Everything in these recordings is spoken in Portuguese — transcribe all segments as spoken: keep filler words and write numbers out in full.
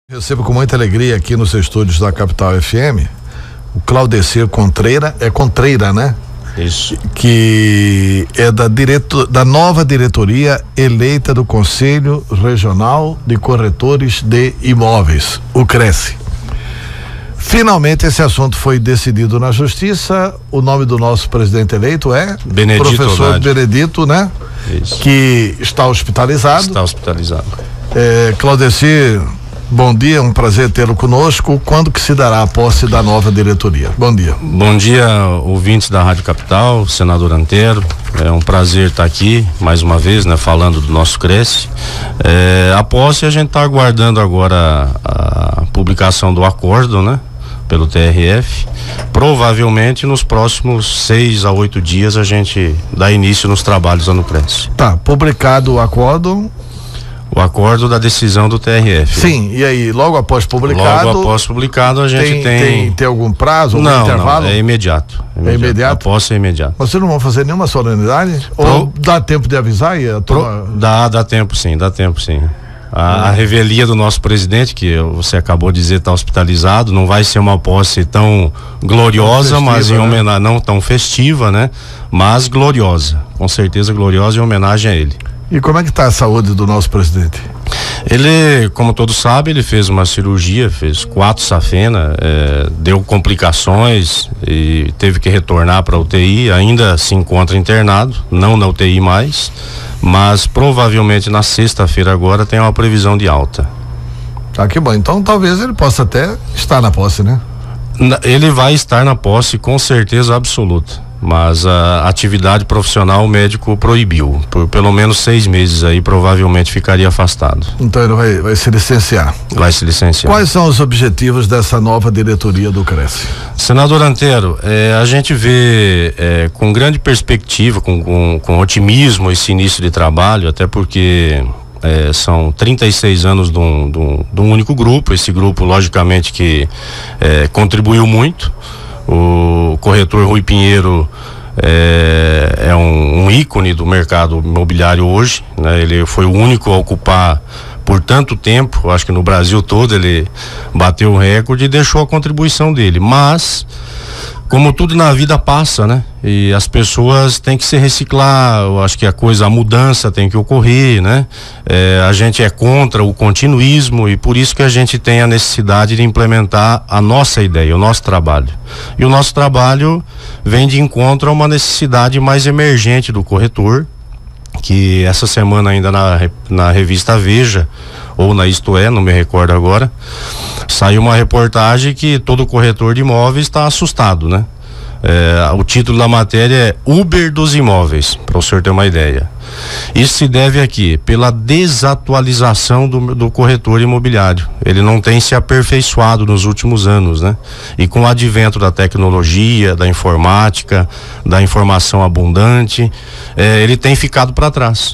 Recebo com muita alegria aqui nos estúdios da Capital F M o Claudecir Contreira, é Contreira, né? Isso. Que é da, direto, da nova diretoria eleita do Conselho Regional de Corretores de Imóveis, o Cresce. Finalmente esse assunto foi decidido na Justiça. O nome do nosso presidente eleito é Benedito professor Oládio. Benedito, né? Isso. Que está hospitalizado. Está hospitalizado. É, Claudecir, bom dia, um prazer tê-lo conosco. Quando que se dará a posse da nova diretoria? Bom dia. Bom dia, ouvintes da Rádio Capital, senador Antero. É um prazer estar aqui mais uma vez, né, falando do nosso Cresce. É, a posse, a gente está aguardando agora a, a publicação do acordo, né, pelo T R F. Provavelmente nos próximos seis a oito dias a gente dá início nos trabalhos lá no Cresce. Tá, publicado o acordo. O acordo da decisão do T R F. Sim, e aí, logo após publicado. Logo após publicado, a gente tem. Tem, tem, tem algum prazo, algum não, intervalo? Não, é imediato. É imediato? É imediato? A posse é imediato. Vocês não vão fazer nenhuma solenidade? Pro, Ou dá tempo de avisar? E a pro, turma... Dá, dá tempo sim, dá tempo sim. A, hum. a revelia do nosso presidente, que você acabou de dizer está hospitalizado, não vai ser uma posse tão gloriosa, festiva, mas em né? homenagem, não tão festiva, né? Mas gloriosa, com certeza gloriosa, em homenagem a ele. E como é que está a saúde do nosso presidente? Ele, como todos sabem, ele fez uma cirurgia, fez quatro safena, é, deu complicações e teve que retornar para a U T I, ainda se encontra internado, não na U T I mais, mas provavelmente na sexta-feira agora tem uma previsão de alta. Tá, que bom, então talvez ele possa até estar na posse, né? Ele vai estar na posse com certeza absoluta. Mas a atividade profissional o médico proibiu, por pelo menos seis meses aí, provavelmente ficaria afastado. Então ele vai, vai se licenciar. Vai se licenciar. Quais são os objetivos dessa nova diretoria do Cresce? Senador Antero, eh, a gente vê eh, com grande perspectiva, com, com, com otimismo esse início de trabalho, até porque É, são trinta e seis anos de um, de, um, de um único grupo. Esse grupo, logicamente, que é, contribuiu muito. O corretor Rui Pinheiro é, é um, um ícone do mercado imobiliário hoje, né? Ele foi o único a ocupar por tanto tempo, acho que no Brasil todo ele bateu o recorde e deixou a contribuição dele, mas como tudo na vida passa, né? E as pessoas têm que se reciclar, eu acho que a coisa, a mudança tem que ocorrer, né? É, a gente é contra o continuismo e por isso que a gente tem a necessidade de implementar a nossa ideia, o nosso trabalho. E o nosso trabalho vem de encontro a uma necessidade mais emergente do corretor, que essa semana ainda na, na revista Veja, ou na Isto É, não me recordo agora, saiu uma reportagem que todo corretor de imóveis está assustado, né? É, o título da matéria é Uber dos imóveis, para o senhor ter uma ideia. Isso se deve aqui pela desatualização do, do corretor imobiliário. Ele não tem se aperfeiçoado nos últimos anos, né? E com o advento da tecnologia, da informática, da informação abundante, é, ele tem ficado para trás.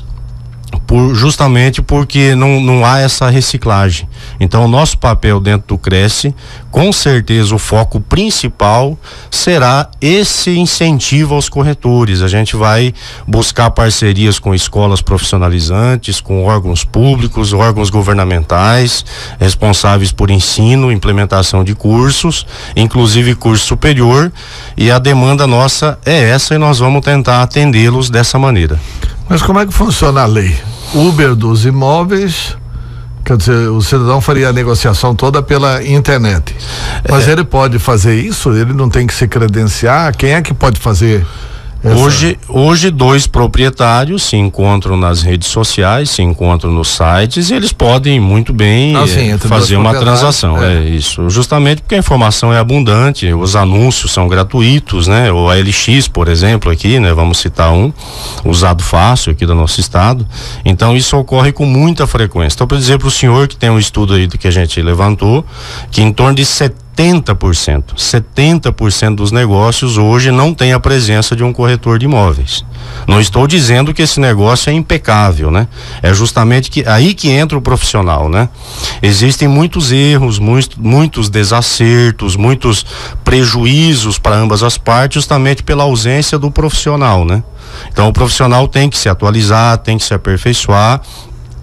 Por, justamente porque não, não há essa reciclagem. Então o nosso papel dentro do Cresce, com certeza o foco principal será esse incentivo aos corretores. A gente vai buscar parcerias com escolas profissionalizantes, com órgãos públicos, órgãos governamentais, responsáveis por ensino, implementação de cursos, inclusive curso superior, e a demanda nossa é essa e nós vamos tentar atendê-los dessa maneira. Mas como é que funciona a lei? Uber dos imóveis, quer dizer, o cidadão faria a negociação toda pela internet. Mas é. ele pode fazer isso? Ele não tem que se credenciar? Quem é que pode fazer? Essa... Hoje, hoje dois proprietários se encontram nas redes sociais, se encontram nos sites e eles podem muito bem ah, sim, fazer uma transação. É. é isso, justamente porque a informação é abundante, os anúncios são gratuitos, né? O A L X, por exemplo, aqui, né? Vamos citar um, usado fácil aqui do nosso estado. Então isso ocorre com muita frequência. Então, para dizer para o senhor que tem um estudo aí do que a gente levantou, que em torno de setenta por cento, setenta por cento dos negócios hoje não tem a presença de um corretor de imóveis. Não estou dizendo que esse negócio é impecável, né? É justamente que aí que entra o profissional, né? Existem muitos erros, muitos, muitos desacertos, muitos prejuízos para ambas as partes, justamente pela ausência do profissional, né? Então o profissional tem que se atualizar, tem que se aperfeiçoar.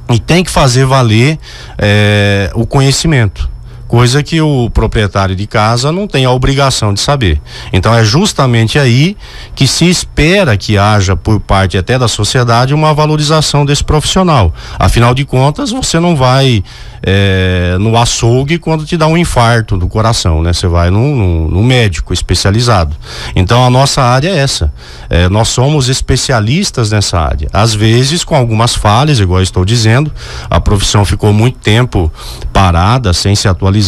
e tem que fazer valer é, o conhecimento. Coisa que o proprietário de casa não tem a obrigação de saber. Então é justamente aí que se espera que haja por parte até da sociedade uma valorização desse profissional. Afinal de contas, você não vai é, no açougue quando te dá um infarto do coração, né? Você vai num, num, num médico especializado. Então a nossa área é essa. É, nós somos especialistas nessa área. Às vezes com algumas falhas, igual eu estou dizendo, a profissão ficou muito tempo parada, sem se atualizar.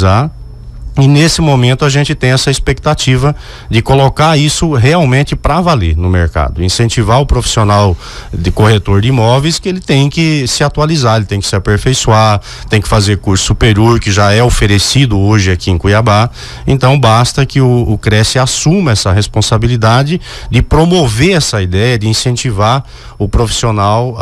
E nesse momento a gente tem essa expectativa de colocar isso realmente para valer no mercado, incentivar o profissional de corretor de imóveis que ele tem que se atualizar, ele tem que se aperfeiçoar, tem que fazer curso superior, que já é oferecido hoje aqui em Cuiabá. Então basta que o, o Cresce assuma essa responsabilidade de promover essa ideia, de incentivar o profissional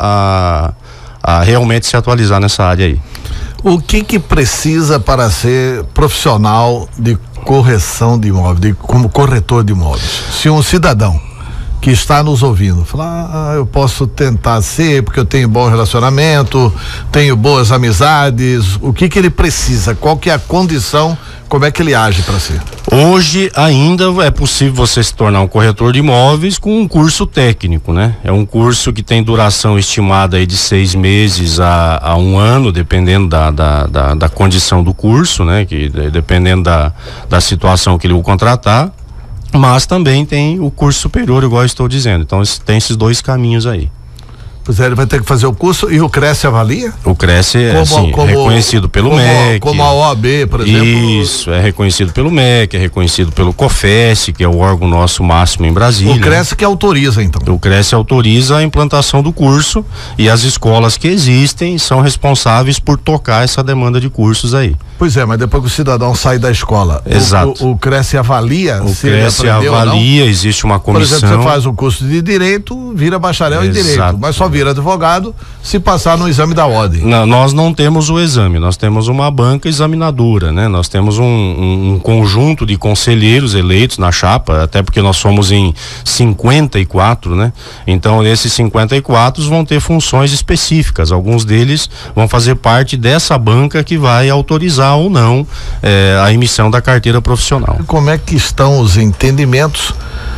a, a, a realmente se atualizar nessa área aí. O que que precisa para ser profissional de correção de imóveis, de, como corretor de imóveis? Se um cidadão que está nos ouvindo falar, ah, eu posso tentar ser porque eu tenho bom relacionamento, tenho boas amizades, o que que ele precisa? Qual que é a condição? Como é que ele age para ser? Hoje ainda é possível você se tornar um corretor de imóveis com um curso técnico, né? É um curso que tem duração estimada aí de seis meses a, a um ano, dependendo da, da, da, da condição do curso, né? Que dependendo da, da situação que ele o contratar. Mas também tem o curso superior, igual eu estou dizendo. Então tem esses dois caminhos aí. Pois é, ele vai ter que fazer o curso e o Cresce avalia? O Cresce é como, assim, como, reconhecido pelo como, M E C. Como a O A B, por exemplo. Isso, é reconhecido pelo M E C, é reconhecido pelo COFES, que é o órgão nosso máximo em Brasília. O Cresce que autoriza, então. O Cresce autoriza a implantação do curso e as escolas que existem são responsáveis por tocar essa demanda de cursos aí. Pois é, mas depois que o cidadão sai da escola, Exato. O, o, o Cresce avalia o se Cresce ele aprendeu avalia, ou não. Existe uma comissão. Por exemplo, você faz o curso de Direito, vira bacharel Exato. em Direito, mas só vira advogado se passar no exame da ordem. Não, nós não temos o exame, nós temos uma banca examinadora, né? Nós temos um, um, um conjunto de conselheiros eleitos na chapa, até porque nós somos em cinquenta e quatro, né? Então esses cinquenta e quatro vão ter funções específicas, alguns deles vão fazer parte dessa banca que vai autorizar ou não eh, a emissão da carteira profissional. Como é que estão os entendimentos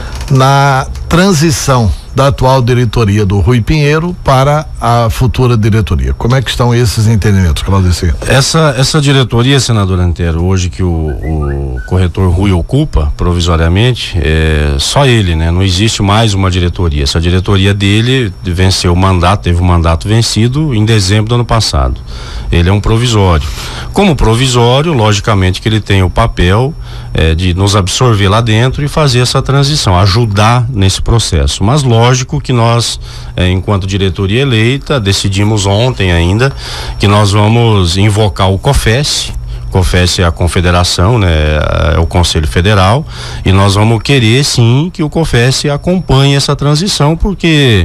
na transição da atual diretoria do Rui Pinheiro para a futura diretoria? Como é que estão esses entendimentos, Claudecir? Essa, essa diretoria, senador Antero, hoje que o, o corretor Rui ocupa provisoriamente, é só ele, né? Não existe mais uma diretoria. Essa diretoria dele venceu o mandato, teve o mandato vencido em dezembro do ano passado. Ele é um provisório. Como provisório, logicamente que ele tem o papel é, de nos absorver lá dentro e fazer essa transição, ajudar nesse processo. Mas lógico que nós, é, enquanto diretoria eleita, decidimos ontem ainda que nós vamos invocar o COFES. COFES é a confederação, né? É o Conselho Federal, e nós vamos querer sim que o COFES acompanhe essa transição, porque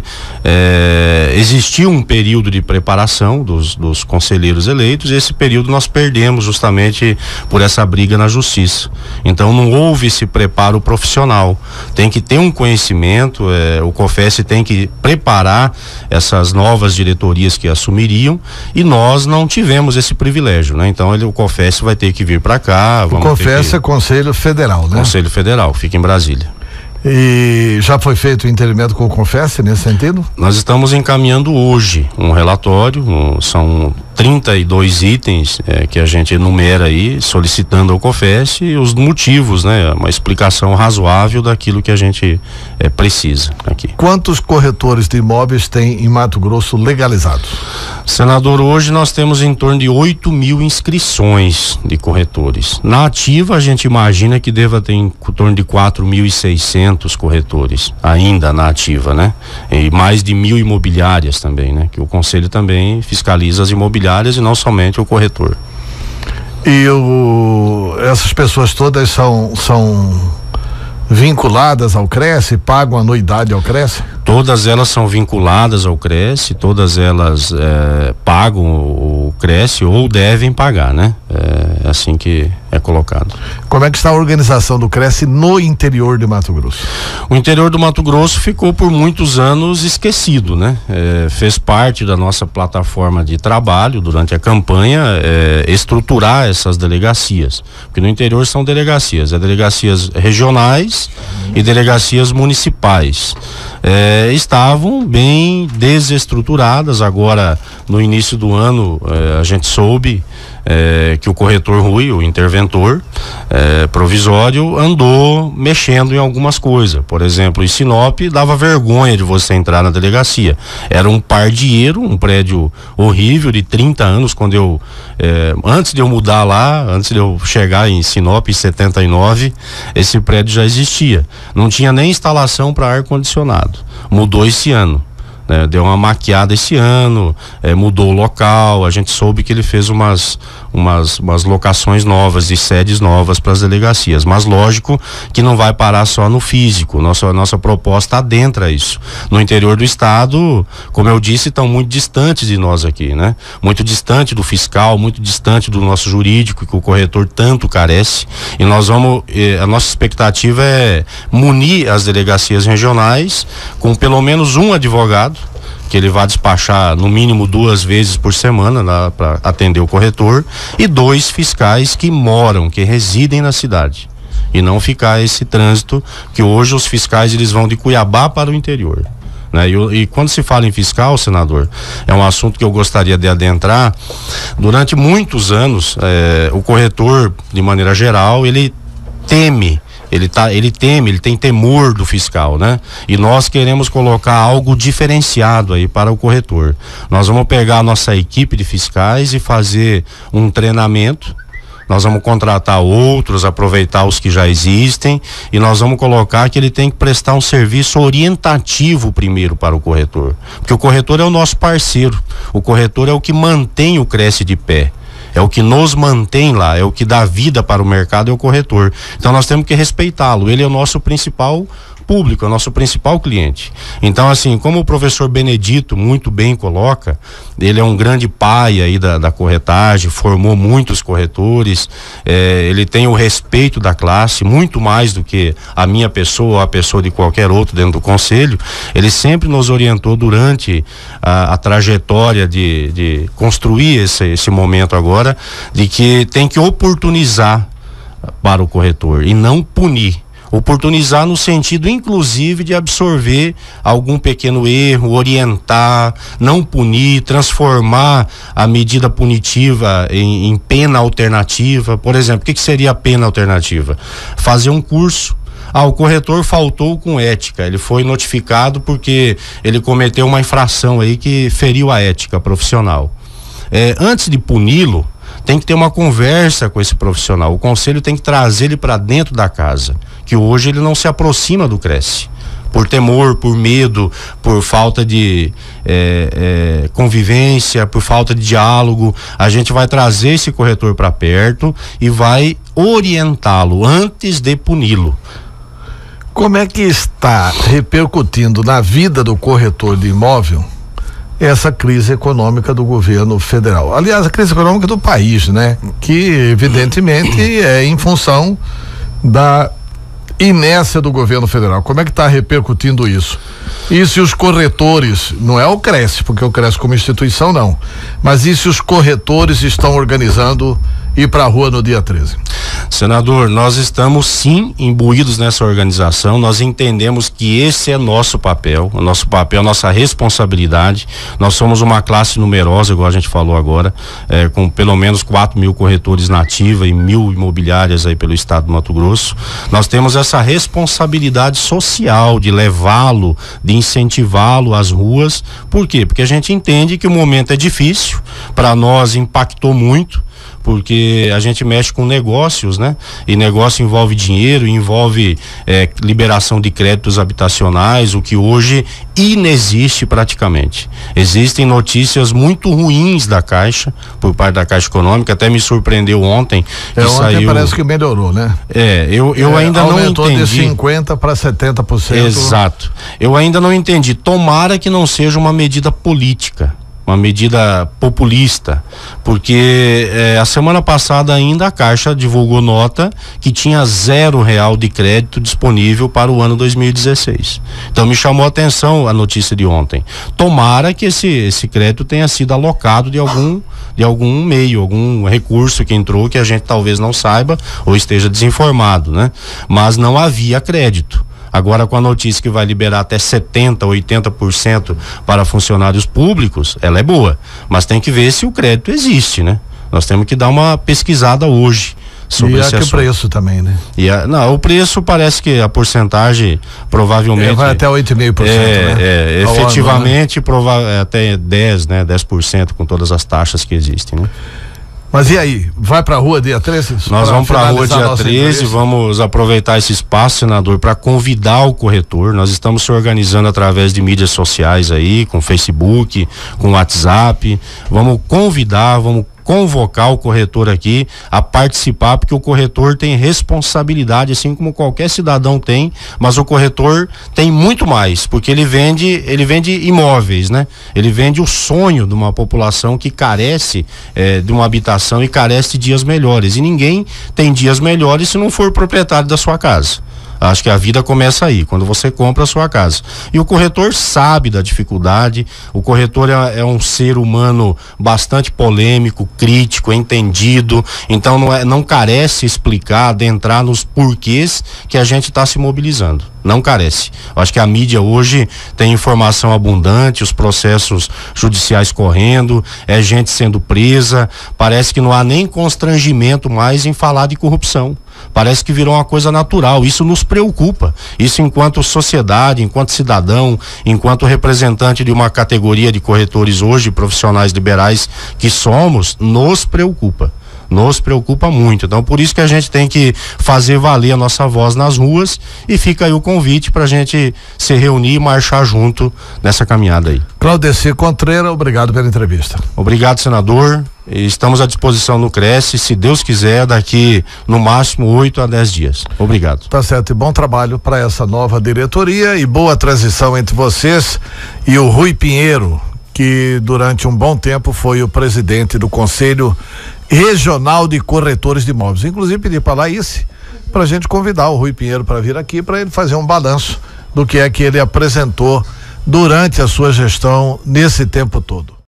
é, existiu um período de preparação dos, dos conselheiros eleitos, e esse período nós perdemos justamente por essa briga na justiça. Então não houve esse preparo profissional, tem que ter um conhecimento, é, o COFES tem que preparar essas novas diretorias que assumiriam, e nós não tivemos esse privilégio, né? Então ele, o COFES vai ter que vir para cá. O COFES que... é Conselho Federal, né? Conselho Federal, fica em Brasília. E já foi feito o entendimento com o COFES nesse sentido? Nós estamos encaminhando hoje um relatório, um, são trinta e dois itens é, que a gente enumera aí, solicitando ao COFES e os motivos, né? Uma explicação razoável daquilo que a gente é, precisa aqui. Quantos corretores de imóveis tem em Mato Grosso legalizados? Senador, hoje nós temos em torno de oito mil inscrições de corretores. Na ativa, a gente imagina que deva ter em torno de quatro mil e seiscentos corretores ainda na ativa, né? E mais de mil imobiliárias também, né? Que o Conselho também fiscaliza as imobiliárias e não somente o corretor. E o, essas pessoas todas são, são vinculadas ao Cresce, pagam anuidade ao Cresce? Todas elas são vinculadas ao Cresce, todas elas é, pagam o, o Cresce ou devem pagar, né? É, é assim que é colocado. Como é que está a organização do Cresce no interior de Mato Grosso? O interior do Mato Grosso ficou por muitos anos esquecido, né? É, fez parte da nossa plataforma de trabalho durante a campanha é, estruturar essas delegacias, porque no interior são delegacias, é delegacias regionais e delegacias municipais. É, estavam bem desestruturadas. Agora, no início do ano, é, a gente soube é, que o corretor Rui, o interventor é, provisório, andou mexendo em algumas coisas. Por exemplo, em Sinop, dava vergonha de você entrar na delegacia. Era um pardieiro, um prédio horrível de trinta anos, quando eu é, antes de eu mudar lá, antes de eu chegar em Sinop em setenta e nove, esse prédio já existia. Não tinha nem instalação para ar-condicionado. Mudou esse ano. Né, deu uma maquiada esse ano, é, mudou o local. A gente soube que ele fez umas, umas, umas locações novas e sedes novas para as delegacias, mas lógico que não vai parar só no físico. Nossa, nossa proposta adentra isso. No interior do estado, como eu disse, estão muito distantes de nós aqui, né? Muito distante do fiscal, muito distante do nosso jurídico, que o corretor tanto carece, e nós vamos, eh, a nossa expectativa é munir as delegacias regionais com pelo menos um advogado, que ele vai despachar no mínimo duas vezes por semana para atender o corretor, e dois fiscais que moram, que residem na cidade, e não ficar esse trânsito que hoje os fiscais eles vão de Cuiabá para o interior. Né? E, e quando se fala em fiscal, senador, é um assunto que eu gostaria de adentrar. Durante muitos anos, eh, o corretor, de maneira geral, ele teme Ele, tá, ele teme, ele tem temor do fiscal, né? E nós queremos colocar algo diferenciado aí para o corretor. Nós vamos pegar a nossa equipe de fiscais e fazer um treinamento. Nós vamos contratar outros, aproveitar os que já existem, e nós vamos colocar que ele tem que prestar um serviço orientativo primeiro para o corretor. Porque o corretor é o nosso parceiro. O corretor é o que mantém o Cresce de pé. É o que nos mantém lá, é o que dá vida para o mercado, é o corretor. Então nós temos que respeitá-lo. Ele é o nosso principal público, é o nosso principal cliente. Então, assim, como o professor Benedito muito bem coloca, ele é um grande pai aí da, da corretagem, formou muitos corretores, é, ele tem o respeito da classe, muito mais do que a minha pessoa ou a pessoa de qualquer outro dentro do conselho. Ele sempre nos orientou durante a, a trajetória de, de construir esse, esse momento agora, de que tem que oportunizar para o corretor e não punir. Oportunizar no sentido, inclusive, de absorver algum pequeno erro, orientar, não punir, transformar a medida punitiva em, em pena alternativa. Por exemplo, o que, que seria a pena alternativa? Fazer um curso. Ah, o corretor faltou com ética, ele foi notificado porque ele cometeu uma infração aí que feriu a ética profissional. É, antes de puni-lo, tem que ter uma conversa com esse profissional. O conselho tem que trazer ele para dentro da casa, que hoje ele não se aproxima do Cresce, por temor, por medo, por falta de é, é, convivência, por falta de diálogo. A gente vai trazer esse corretor para perto e vai orientá-lo antes de puni-lo. Como é que está repercutindo na vida do corretor de imóvel essa crise econômica do governo federal? Aliás, a crise econômica do país, né? Que evidentemente é em função da inércia do governo federal. Como é que está repercutindo isso? E se os corretores, não é o Cresce, porque o Cresce como instituição não, mas e se os corretores estão organizando ir para a rua no dia treze? Senador, nós estamos sim imbuídos nessa organização, nós entendemos que esse é nosso papel, o nosso papel, nossa responsabilidade. Nós somos uma classe numerosa, igual a gente falou agora, é, com pelo menos quatro mil corretores na ativa e mil imobiliárias aí pelo estado do Mato Grosso. Nós temos essa responsabilidade social de levá-lo, de incentivá-lo às ruas. Por quê? Porque a gente entende que o momento é difícil, para nós impactou muito, porque a gente mexe com negócios, né? E negócio envolve dinheiro, envolve é, liberação de créditos habitacionais, o que hoje inexiste praticamente. Existem notícias muito ruins da Caixa, por parte da Caixa Econômica. Até me surpreendeu ontem que é, ontem saiu... parece que melhorou, né? É, eu, eu é, ainda não entendi. Aumentou de cinquenta para setenta por cento. Exato. Eu ainda não entendi. Tomara que não seja uma medida política. uma medida populista, porque eh, a semana passada ainda a Caixa divulgou nota que tinha zero real de crédito disponível para o ano dois mil e dezesseis. Então me chamou a atenção a notícia de ontem. Tomara que esse esse crédito tenha sido alocado de algum de algum meio, algum recurso que entrou que a gente talvez não saiba ou esteja desinformado, né? Mas não havia crédito. Agora, com a notícia que vai liberar até setenta por cento, oitenta por cento para funcionários públicos, ela é boa. Mas tem que ver se o crédito existe, né? Nós temos que dar uma pesquisada hoje sobre esse assunto. E o preço também, né? E a, não, o preço parece que a porcentagem provavelmente... É, vai até oito vírgula cinco por cento, é, né? É, efetivamente, né? Prova, é, até dez, né? dez por cento com todas as taxas que existem, né? Mas e aí, vai pra rua dia treze? Nós vamos pra rua dia treze, vamos aproveitar esse espaço, senador, para convidar o corretor. Nós estamos se organizando através de mídias sociais aí, com Facebook, com WhatsApp. Vamos convidar, vamos convocar o corretor aqui a participar, porque o corretor tem responsabilidade, assim como qualquer cidadão tem, mas o corretor tem muito mais, porque ele vende, ele vende imóveis, né? Ele vende o sonho de uma população que carece eh, de uma habitação e carece de dias melhores, e ninguém tem dias melhores se não for proprietário da sua casa. Acho que a vida começa aí, quando você compra a sua casa. E o corretor sabe da dificuldade, o corretor é, é um ser humano bastante polêmico, crítico, entendido, então não, é, não carece explicar, adentrar nos porquês que a gente está se mobilizando. Não carece. Acho que a mídia hoje tem informação abundante, os processos judiciais correndo, é gente sendo presa, parece que não há nem constrangimento mais em falar de corrupção. Parece que virou uma coisa natural. Isso nos preocupa. Isso, enquanto sociedade, enquanto cidadão, enquanto representante de uma categoria de corretores hoje, profissionais liberais que somos, nos preocupa. Nos preocupa muito. Então, por isso que a gente tem que fazer valer a nossa voz nas ruas, e fica aí o convite para a gente se reunir e marchar junto nessa caminhada aí. Claudeci Contreira, obrigado pela entrevista. Obrigado, senador. Estamos à disposição no Cresce, se Deus quiser, daqui no máximo oito a dez dias. Obrigado. Tá certo, e bom trabalho para essa nova diretoria e boa transição entre vocês e o Rui Pinheiro, que durante um bom tempo foi o presidente do Conselho Regional de Corretores de Imóveis. Inclusive pedi para lá isso, para a gente convidar o Rui Pinheiro para vir aqui, para ele fazer um balanço do que é que ele apresentou durante a sua gestão nesse tempo todo.